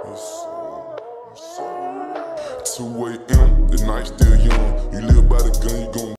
2 a.m., the night still young. You live by the gun, you gon'